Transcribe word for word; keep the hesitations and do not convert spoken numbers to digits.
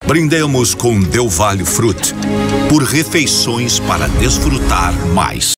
Brindemos com Del Valle Fruit por refeições para desfrutar mais.